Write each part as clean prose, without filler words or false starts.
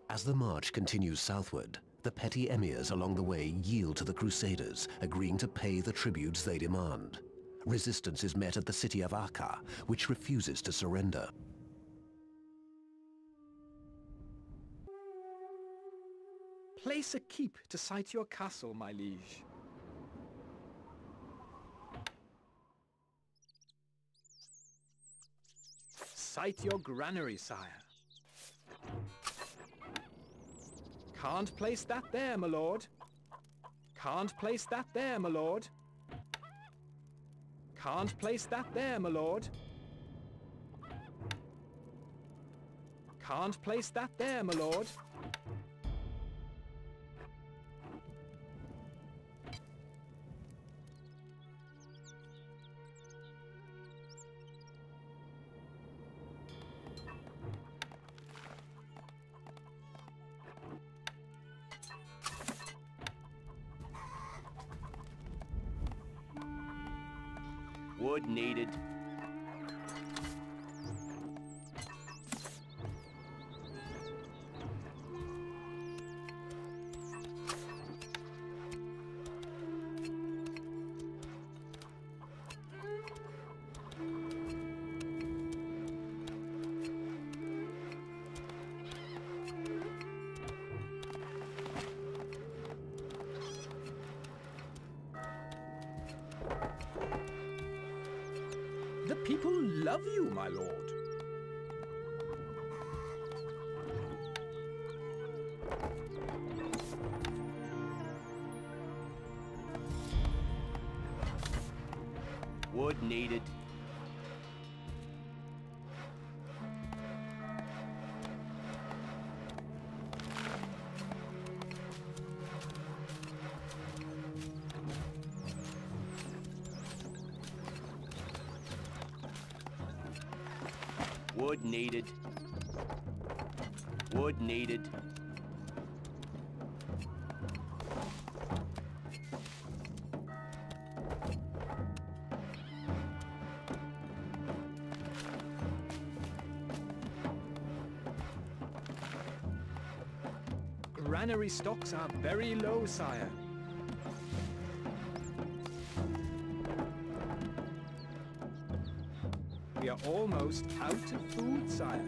As the march continues southward, the petty emirs along the way yield to the Crusaders, agreeing to pay the tributes they demand. Resistance is met at the city of Acre, which refuses to surrender. Place a keep to site your castle, my liege. Site your granary, sire. Can't place that there, my lord. Can't place that there, my lord. Can't place that there, my lord. Can't place that there, my lord. Wood needed. The people love you, my lord. Wood needed. Wood needed. Wood needed. Granary stocks are very low, sire. We are almost out of food, sire.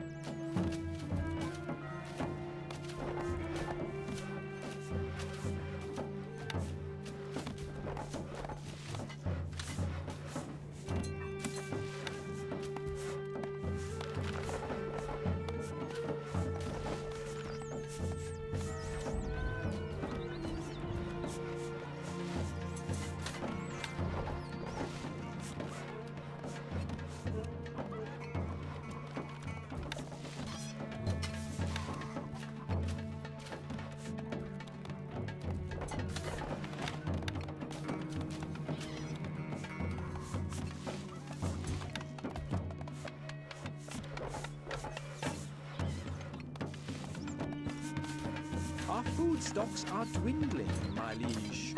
Our food stocks are dwindling, my liege.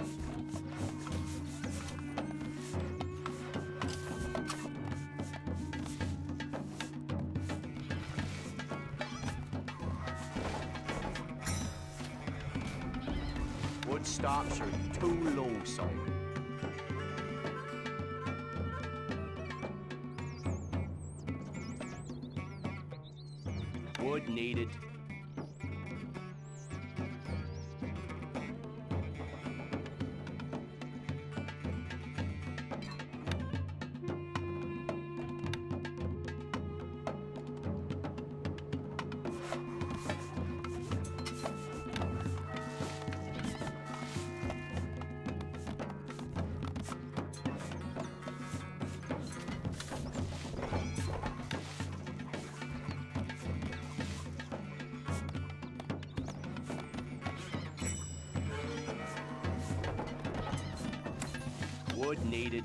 Wood stocks are too low, sire. Wood needed. Wood needed.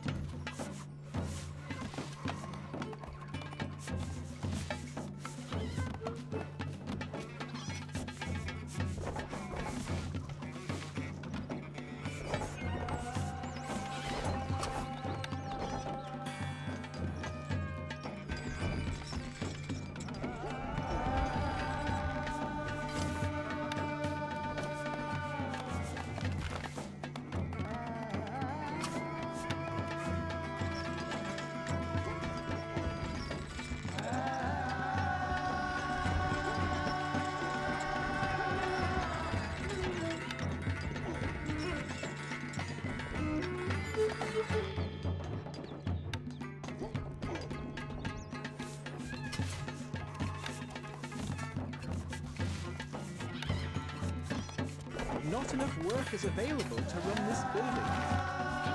Not enough workers available to run this building.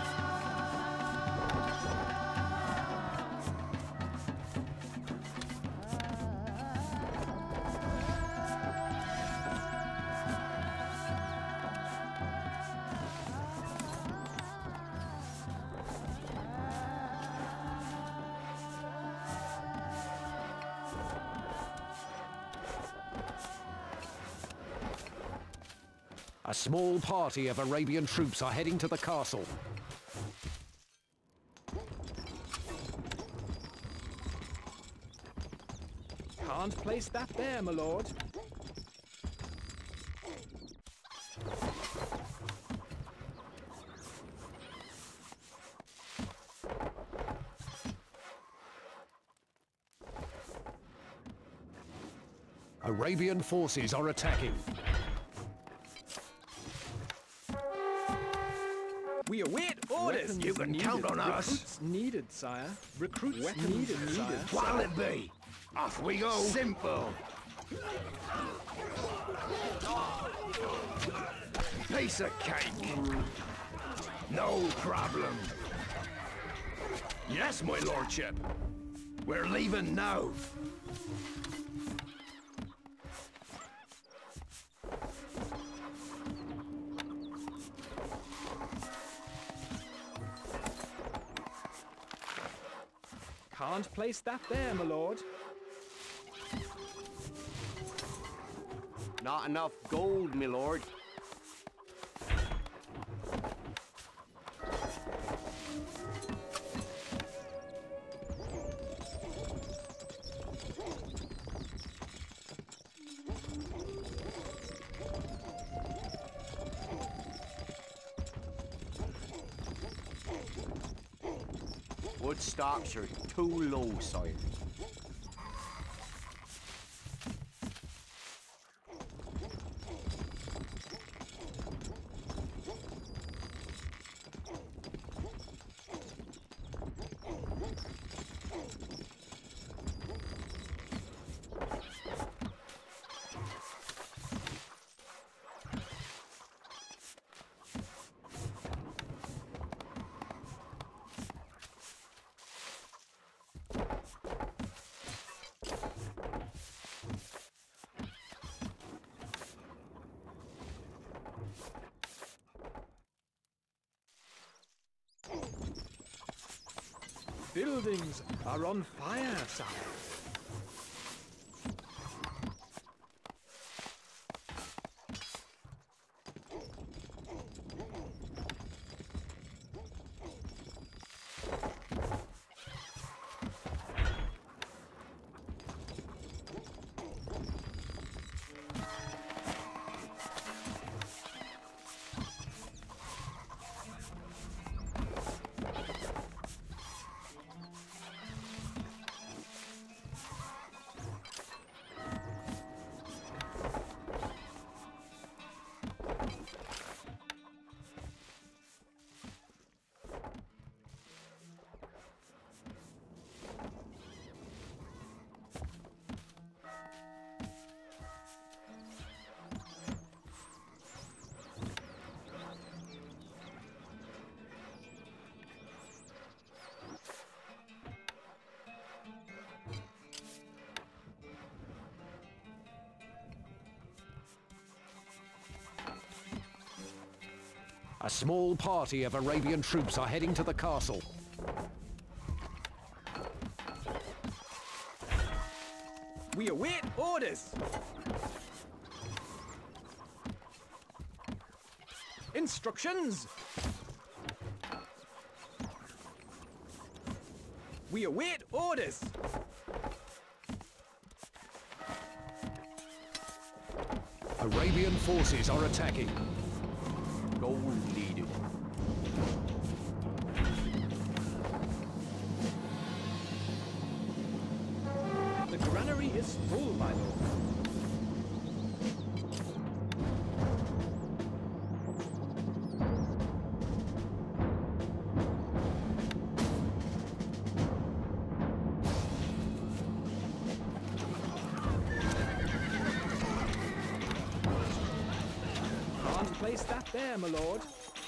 A small party of Arabian troops are heading to the castle. Can't place that there, my lord. Arabian forces are attacking. We await orders. You can count on us. Recruits needed, sire. Recruits needed, sire. What'll it be? Off we go. Simple. Piece of cake. No problem. Yes, my lordship. We're leaving now. Can't place that there, my lord. Not enough gold, my lord. Wood stocks are too low, sire. Buildings are on fire, sire. A small party of Arabian troops are heading to the castle. We await orders. Instructions. We await orders. Arabian forces are attacking. Gold needed. The granary is full, my lord. place that there, my lord.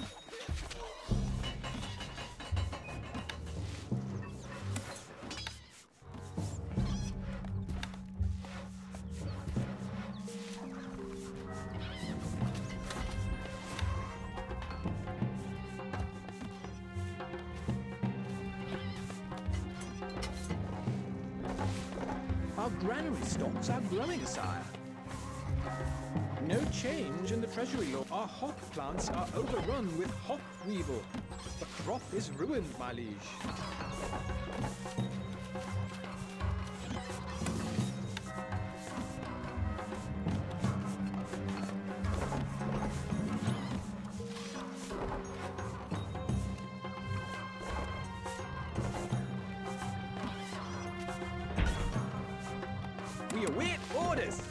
Our granary stocks are growing, sire. No change in the treasury law. Our hop plants are overrun with hop weevil. The crop is ruined, my liege. We await orders.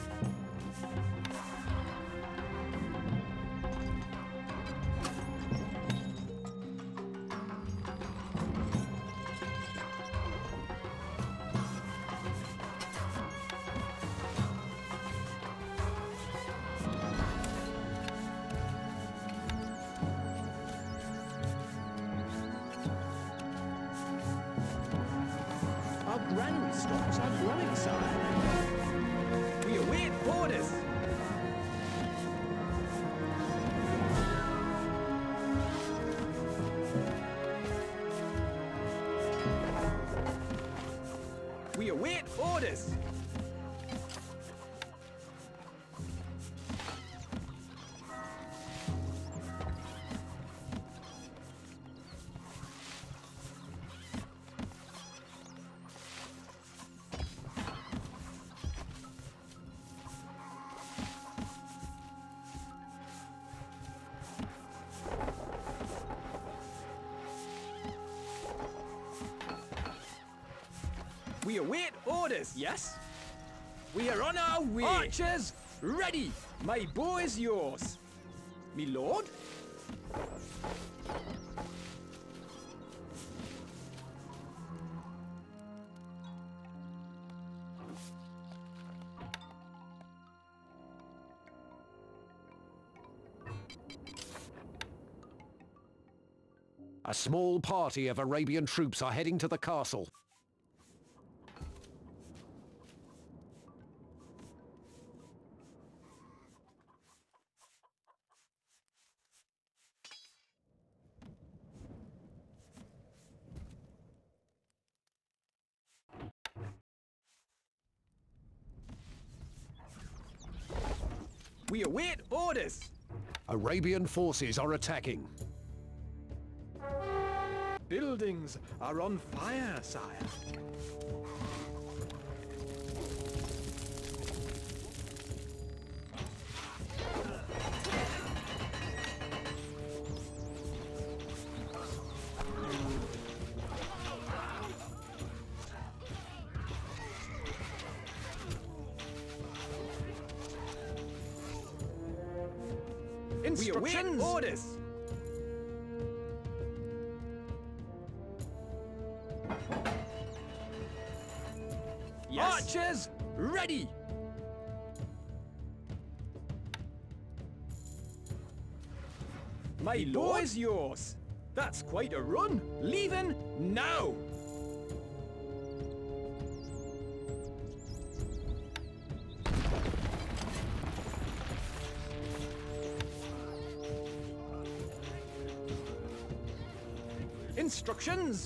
Our granary stocks are growing, sire. We await orders. We await orders. We await orders. Yes? We are on our way. Archers, ready. My bow is yours. Me lord? A small party of Arabian troops are heading to the castle. We await orders. Arabian forces are attacking. Buildings are on fire, sire. Instructions! We await orders. Yes. Archers, ready. My bow is yours. That's quite a run. Leaving now. Instructions.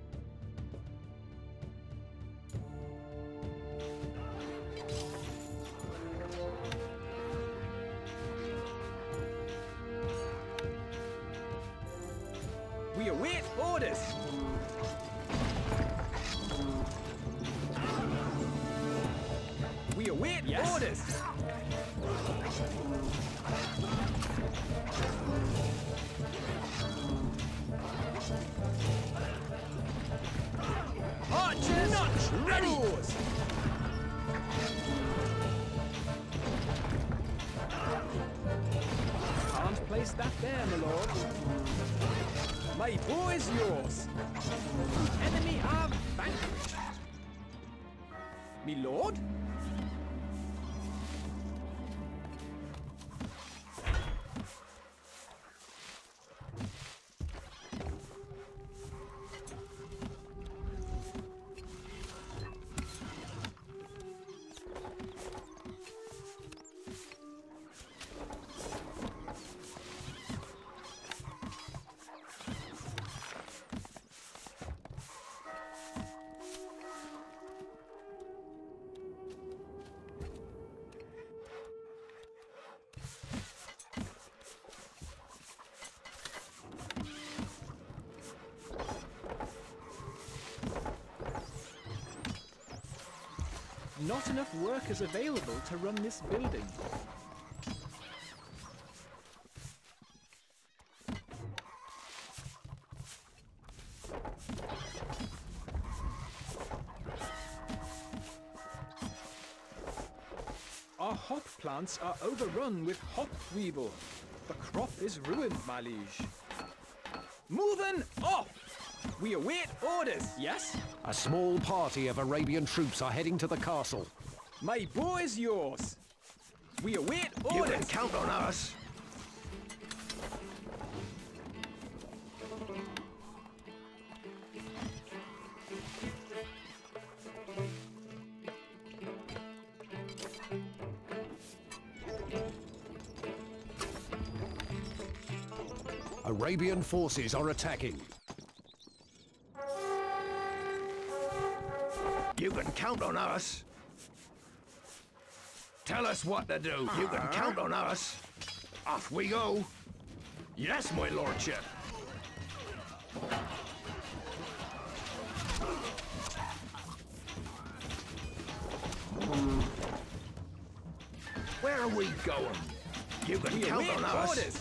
We await orders. We await orders. Archers, not ready. Can't place that there, my lord. My bow is yours. The enemy are vanquished. Me lord? not enough workers available to run this building. Our hop plants are overrun with hop weevil. The crop is ruined, my liege. Moving off! We await orders, yes? A small party of Arabian troops are heading to the castle. My bow is yours. We await You orders. can count on us. Arabian forces are attacking. You can count on us. Tell us what to do. You can count on us. Off we go. Yes, my lordship. Where are we going? You can We count await on us. orders.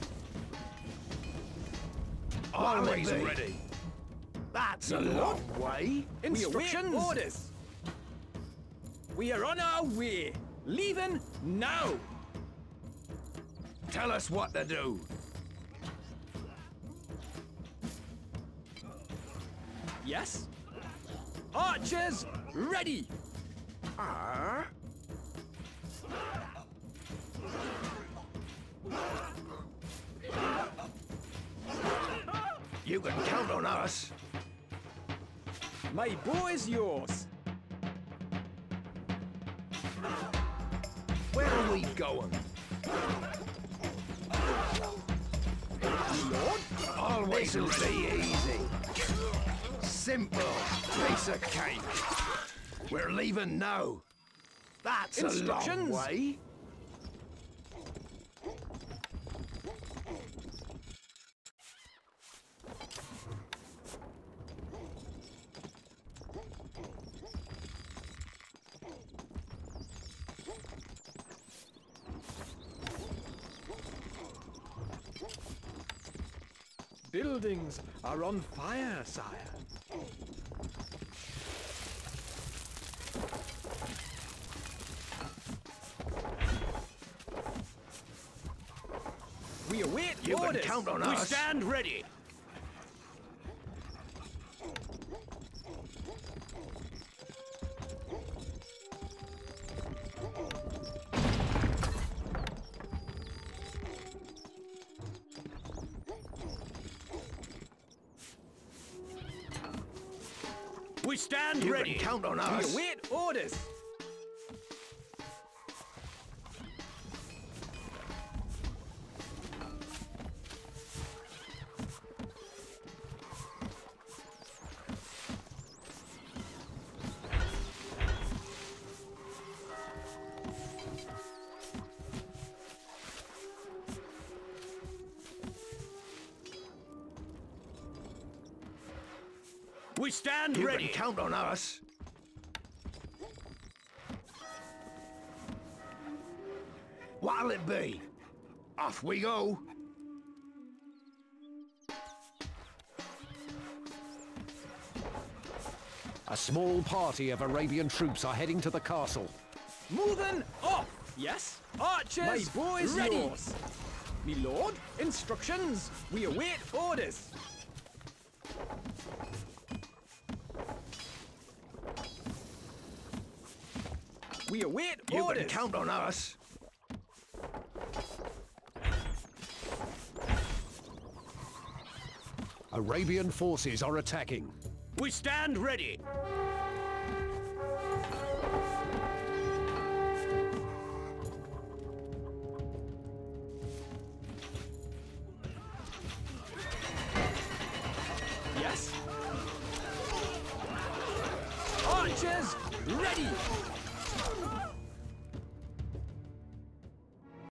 Always ready. That's a long way. We await Instructions. orders. We are on our way. Leaving now. Tell us what to do. Yes? Archers, ready. You can count on us. My bow is yours. Where are we going? Lord? Always will be easy. Simple. Piece of cake. We're leaving now. That's a long Instructions. way. Buildings are on fire, sire. We await You orders. can count on We us. stand ready. We stand You ready. can count on We us. await orders. We stand You ready. can count on us. What'll it be? Off we go. A small party of Arabian troops are heading to the castle. Moving off. Yes. Archers. My bow is ready. yours. Me lord. Instructions. We await orders. We await You orders. can count on us. Arabian forces are attacking. We stand ready.